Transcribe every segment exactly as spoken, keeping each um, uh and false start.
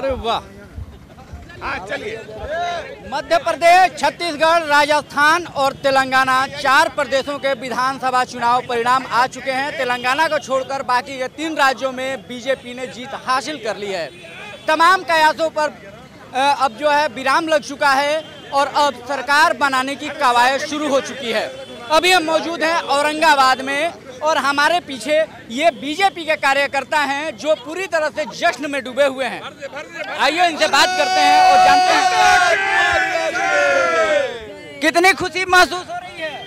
अरे वाह, चलिए। मध्य प्रदेश, छत्तीसगढ़, राजस्थान और तेलंगाना चार प्रदेशों के विधानसभा चुनाव परिणाम आ चुके हैं। तेलंगाना को छोड़कर बाकी के तीन राज्यों में बीजेपी ने जीत हासिल कर ली है। तमाम कयासों पर अब जो है विराम लग चुका है और अब सरकार बनाने की कवायद शुरू हो चुकी है। अभी हम मौजूद हैं औरंगाबाद में और हमारे पीछे ये बीजेपी के कार्यकर्ता हैं जो पूरी तरह से जश्न में डूबे हुए हैं। आइए इनसे बात करते हैं और जानते हैं कितनी खुशी महसूस हो रही है।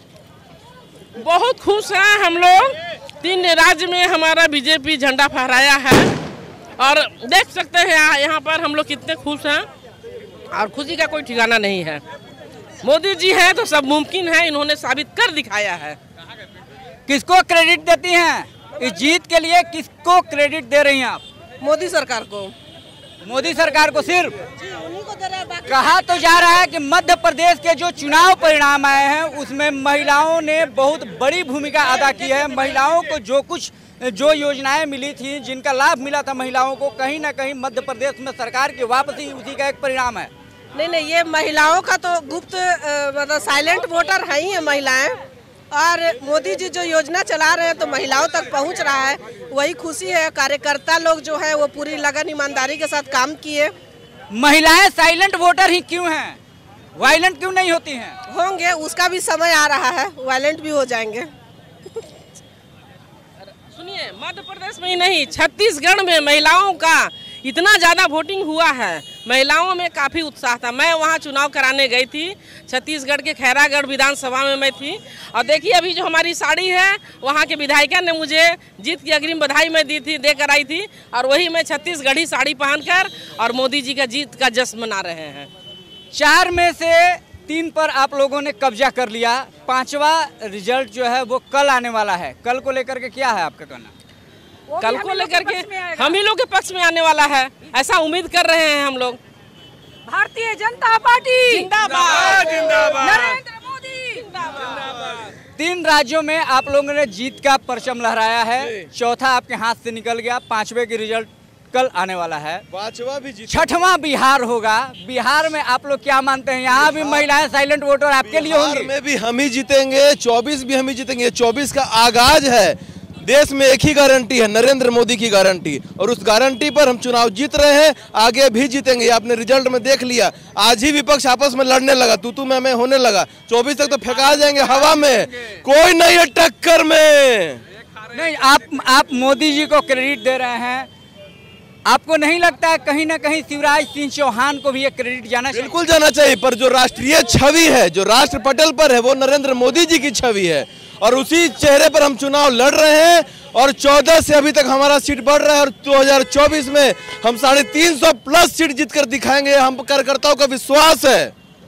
बहुत खुश हैं हम लोग। तीन राज्य में हमारा बीजेपी झंडा फहराया है और देख सकते हैं यहाँ पर हम लोग कितने खुश हैं और खुशी का कोई ठिकाना नहीं है। मोदी जी हैं तो सब मुमकिन है, इन्होंने साबित कर दिखाया है। किसको क्रेडिट देती हैं इस जीत के लिए? किसको क्रेडिट दे रही हैं आप? मोदी सरकार को। मोदी सरकार को सिर्फ कहा तो जा रहा है कि मध्य प्रदेश के जो चुनाव परिणाम आए हैं उसमें महिलाओं ने बहुत बड़ी भूमिका अदा की है। महिलाओं को जो कुछ जो योजनाएं मिली थी, जिनका लाभ मिला था महिलाओं को, कहीं ना कहीं मध्य प्रदेश में सरकार की वापसी उसी का एक परिणाम है। नहीं नहीं, ये महिलाओं का तो गुप्त मतलब साइलेंट वोटर है ही है महिलाएं, और मोदी जी जो योजना चला रहे हैं तो महिलाओं तक पहुंच रहा है, वही खुशी है। कार्यकर्ता लोग जो है वो पूरी लगन ईमानदारी के साथ काम किए। महिलाएं साइलेंट वोटर ही क्यों हैं? वायलेंट क्यों नहीं होती हैं? होंगे, उसका भी समय आ रहा है, वायलेंट भी हो जाएंगे। सुनिए, मध्य प्रदेश में ही नहीं छत्तीसगढ़ में महिलाओं का इतना ज़्यादा वोटिंग हुआ है, महिलाओं में काफ़ी उत्साह था। मैं वहाँ चुनाव कराने गई थी, छत्तीसगढ़ के खैरागढ़ विधानसभा में मैं थी, और देखिए अभी जो हमारी साड़ी है वहाँ के विधायिका ने मुझे जीत की अग्रिम बधाई में दी थी, देकर आई थी, और वही मैं छत्तीसगढ़ी साड़ी पहनकर और मोदी जी का जीत का जश्न मना रहे हैं। चार में से तीन पर आप लोगों ने कब्जा कर लिया, पांचवा रिजल्ट जो है वो कल आने वाला है। कल को लेकर के क्या है आपका कहना? कल को लेकर के हम ही लोग के पक्ष में आने वाला है, ऐसा उम्मीद कर रहे हैं हम लोग। भारतीय जनता पार्टी जिंदाबाद, नरेंद्र मोदी जिंदाबाद। तीन राज्यों में आप लोगों ने जीत का परचम लहराया है, चौथा आपके हाथ से निकल गया, पांचवे की रिजल्ट कल आने वाला है, पांचवा भी जीत, छठवां बिहार होगा। बिहार में आप लोग क्या मानते हैं? यहाँ भी महिलाएं साइलेंट वोटर आपके लिए होंगी? में भी हम ही जीतेंगे, चौबीस भी हम ही जीतेंगे। चौबीस का आगाज है, देश में एक ही गारंटी है, नरेंद्र मोदी की गारंटी, और उस गारंटी पर हम चुनाव जीत रहे हैं, आगे भी जीतेंगे। आपने रिजल्ट में देख लिया, आज ही विपक्ष आपस में लड़ने लगा, तू तू मैं मैं होने लगा। चौबीस तक तो फेंका जाएंगे हवा में, कोई नहीं है टक्कर में। नहीं, आप आप मोदी जी को क्रेडिट दे रहे हैं, आपको नहीं लगता है कहीं ना कहीं शिवराज सिंह चौहान को भी ये क्रेडिट जाना चाहिए? बिल्कुल जाना चाहिए, पर जो राष्ट्रीय छवि है, जो राष्ट्र पटल पर है, वो नरेंद्र मोदी जी की छवि है, और उसी चेहरे पर हम चुनाव लड़ रहे हैं। और चौदह से अभी तक हमारा सीट बढ़ रहा है, और दो हज़ार चौबीस में हम साढ़े तीन सौ प्लस सीट जीत कर दिखाएंगे, हम कार्यकर्ताओं का विश्वास है।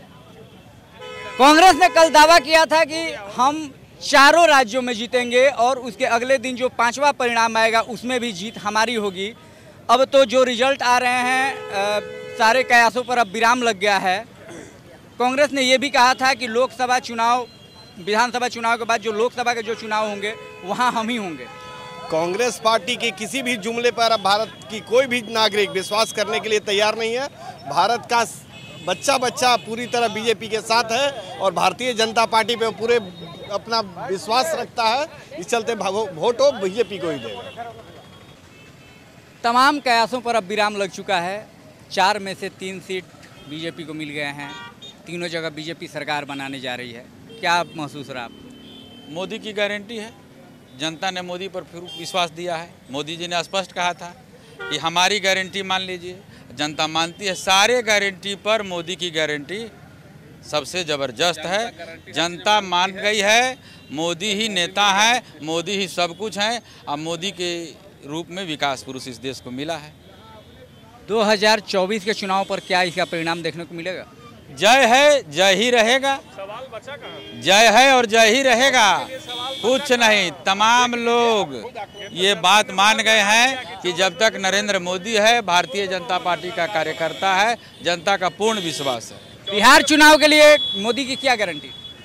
कांग्रेस ने कल दावा किया था कि हम चारों राज्यों में जीतेंगे और उसके अगले दिन जो पांचवा परिणाम आएगा उसमें भी जीत हमारी होगी। अब तो जो रिजल्ट आ रहे हैं, आ, सारे कयासों पर अब विराम लग गया है। कांग्रेस ने यह भी कहा था कि लोकसभा चुनाव, विधानसभा चुनाव के बाद जो लोकसभा के जो चुनाव होंगे वहां हम ही होंगे। कांग्रेस पार्टी के किसी भी जुमले पर अब भारत की कोई भी नागरिक विश्वास करने के लिए तैयार नहीं है। भारत का बच्चा बच्चा पूरी तरह बीजेपी के साथ है और भारतीय जनता पार्टी पे पूरे अपना विश्वास रखता है। इस चलते वोट हो बीजेपी को ही देगा। तमाम कयासों पर अब विराम लग चुका है। चार में से तीन सीट बीजेपी को मिल गए हैं, तीनों जगह बीजेपी सरकार बनाने जा रही है। क्या महसूस रहा आप? मोदी की गारंटी है, जनता ने मोदी पर फिर विश्वास दिया है। मोदी जी ने स्पष्ट कहा था कि हमारी गारंटी मान लीजिए, जनता मानती है। सारे गारंटी पर मोदी की गारंटी सबसे ज़बरदस्त है, जनता मान गई है। मोदी ही नेता है, मोदी ही सब कुछ है, अब मोदी के रूप में विकास पुरुष इस देश को मिला है। दो हज़ार चौबीस के चुनाव पर क्या इसका परिणाम देखने को मिलेगा? जय है, जय ही रहेगा। सवाल बचा कहाँ? जय है और जय ही रहेगा, कुछ नहीं। तमाम लोग ये बात मान गए हैं कि जब तक नरेंद्र मोदी है, भारतीय जनता पार्टी का कार्यकर्ता है, जनता का पूर्ण विश्वास है। बिहार चुनाव के लिए मोदी की क्या गारंटी?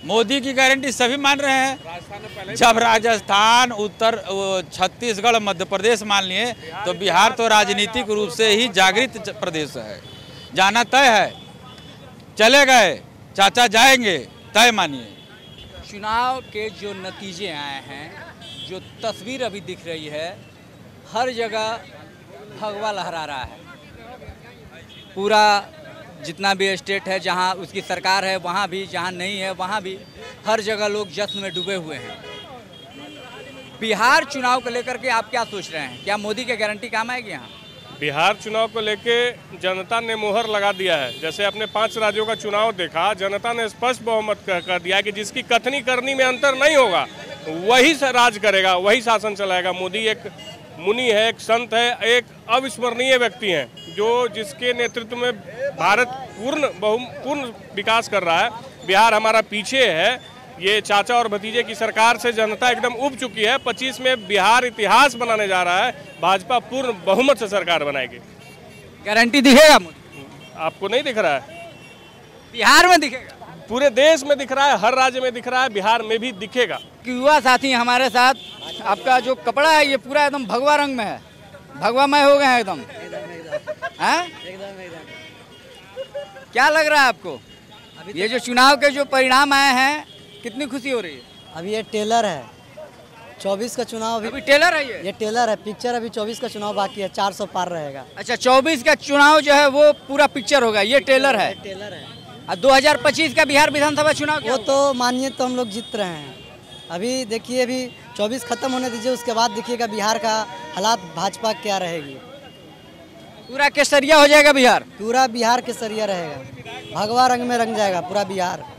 मोदी की गारंटी सभी मान रहे हैं। जब राजस्थान, उत्तर छत्तीसगढ़, मध्य प्रदेश मान लिए तो बिहार तो राजनीतिक रूप से ही जागृत प्रदेश है, जाना तय है। चले गए चाचा, जाएंगे तय मानिए। चुनाव के जो नतीजे आए हैं, जो तस्वीर अभी दिख रही है, हर जगह भगवा लहरा रहा है। पूरा जितना भी स्टेट है, जहां उसकी सरकार है वहां भी, जहां नहीं है वहां भी, हर जगह लोग जश्न में डूबे हुए हैं। बिहार चुनाव को लेकर के आप क्या सोच रहे हैं? क्या मोदी की गारंटी काम आएगी यहाँ? बिहार चुनाव को लेके जनता ने मोहर लगा दिया है। जैसे अपने पांच राज्यों का चुनाव देखा, जनता ने स्पष्ट बहुमत कर दिया कि जिसकी कथनी करनी में अंतर नहीं होगा वही राज करेगा, वही शासन चलाएगा। मोदी एक मुनि है, एक संत है, एक अविस्मरणीय व्यक्ति हैं, जो जिसके नेतृत्व में भारत पूर्ण बहु पूर्ण विकास कर रहा है। बिहार हमारा पीछे है। ये चाचा और भतीजे की सरकार से जनता एकदम उब चुकी है। पच्चीस में बिहार इतिहास बनाने जा रहा है। भाजपा पूर्ण बहुमत से सरकार बनाएगी। गारंटी दिखेगा मोदी? आपको नहीं दिख रहा है? बिहार में दिखेगा, पूरे देश में दिख रहा है, हर राज्य में दिख रहा है, बिहार में भी दिखेगा। युवा साथी हमारे साथ, आपका जो कपड़ा है ये पूरा एकदम भगवा रंग में है, भगवामय हो गए हैं एकदम, हैं? क्या लग रहा है आपको? ये जो चुनाव के जो परिणाम आए हैं, कितनी खुशी हो रही है? अभी ये टेलर है, चौबीस का चुनाव अभी, अभी टेलर है ये? ये टेलर है, पिक्चर अभी चौबीस का चुनाव बाकी है, चार सौ पार रहेगा। अच्छा, चौबीस का चुनाव जो है वो पूरा पिक्चर होगा, ये टेलर है। टेलर है। और दो हज़ार पच्चीस का बिहार विधानसभा चुनाव वो तो मानिए तो हम लोग जीत रहे हैं। अभी देखिए, अभी चौबीस खत्म होने दीजिए, उसके बाद देखिएगा बिहार का हालात भाजपा क्या रहेगी। पूरा केसरिया हो जाएगा बिहार? पूरा बिहार केसरिया रहेगा, भगवा रंग में रंग जाएगा पूरा बिहार।